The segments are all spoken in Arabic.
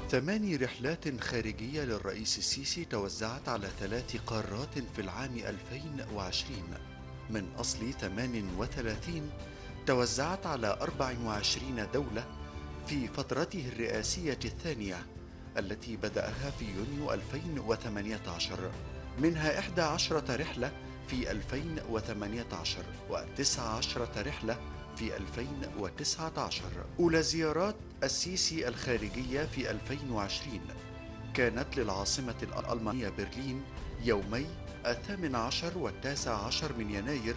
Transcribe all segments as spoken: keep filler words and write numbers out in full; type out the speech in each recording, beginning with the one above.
ثماني رحلات خارجية للرئيس السيسي توزعت على ثلاث قارات في العام ألفين وعشرين، من أصل ثمان وثلاثين توزعت على أربع وعشرين دولة في فترته الرئاسية الثانية التي بدأها في يونيو ألفين وثمانية عشر، منها إحدى عشرة رحلة في ألفين وثمانية عشر وتسع عشرة رحلة في ألفين وتسعة عشر. أولى زيارات السيسي الخارجية في ألفين وعشرين كانت للعاصمة الألمانية برلين يومي الثامن عشر والتاسع عشر من يناير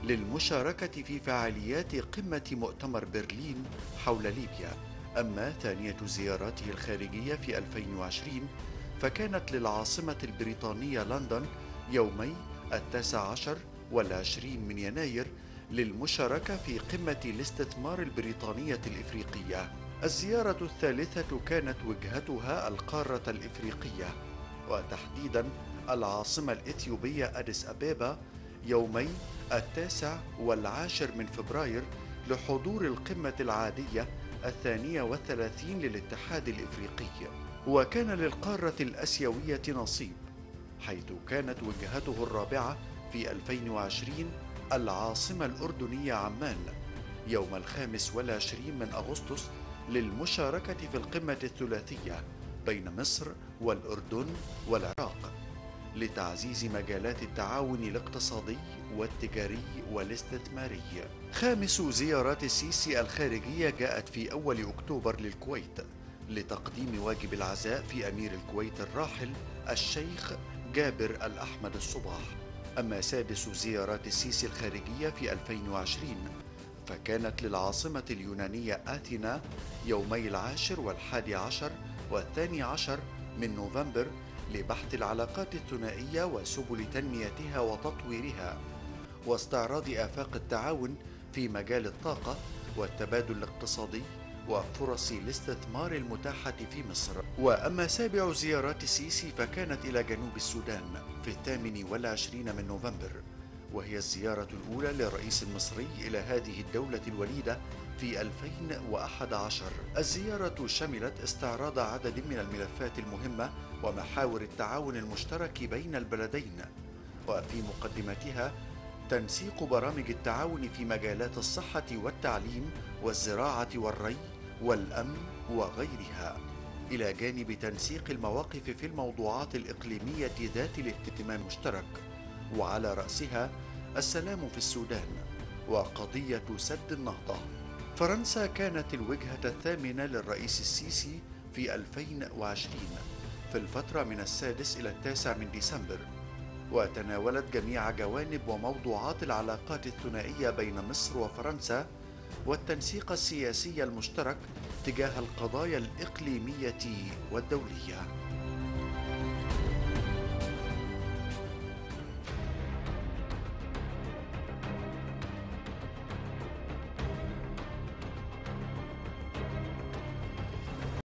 للمشاركة في فعاليات قمة مؤتمر برلين حول ليبيا. أما ثانية زياراته الخارجية في ألفين وعشرين فكانت للعاصمة البريطانية لندن يومي التاسع عشر والعشرين من يناير للمشاركة في قمة الاستثمار البريطانية الإفريقية. الزيارة الثالثة كانت وجهتها القارة الإفريقية، وتحديدا العاصمة الإثيوبية أديس أبابا يومي التاسع والعاشر من فبراير لحضور القمة العادية الثانية والثلاثين للاتحاد الإفريقي. وكان للقارة الآسيوية نصيب، حيث كانت وجهته الرابعة في ألفين وعشرين العاصمة الأردنية عمان يوم الخامس والعشرين من أغسطس للمشاركة في القمة الثلاثية بين مصر والأردن والعراق لتعزيز مجالات التعاون الاقتصادي والتجاري والاستثماري. خامس زيارات السيسي الخارجية جاءت في أول أكتوبر للكويت لتقديم واجب العزاء في أمير الكويت الراحل الشيخ جابر الأحمد الصباح. أما سادس زيارات السيسي الخارجية في ألفين وعشرين فكانت للعاصمة اليونانية آثينا يومي العاشر والحادي عشر والثاني عشر من نوفمبر لبحث العلاقات الثنائية وسبل تنميتها وتطويرها واستعراض آفاق التعاون في مجال الطاقة والتبادل الاقتصادي وفرص الاستثمار المتاحة في مصر. وأما سابع زيارات السيسي فكانت إلى جنوب السودان في الثامن والعشرين من نوفمبر، وهي الزيارة الأولى للرئيس المصري إلى هذه الدولة الوليدة في ألفين وأحد عشر. الزيارة شملت استعراض عدد من الملفات المهمة ومحاور التعاون المشترك بين البلدين، وفي مقدمتها تنسيق برامج التعاون في مجالات الصحة والتعليم والزراعة والري والأمن وغيرها، إلى جانب تنسيق المواقف في الموضوعات الإقليمية ذات الاهتمام المشترك، وعلى رأسها السلام في السودان وقضية سد النهضة. فرنسا كانت الوجهة الثامنة للرئيس السيسي في ألفين وعشرين في الفترة من السادس إلى التاسع من ديسمبر، وتناولت جميع جوانب وموضوعات العلاقات الثنائية بين مصر وفرنسا والتنسيق السياسي المشترك تجاه القضايا الإقليمية والدولية.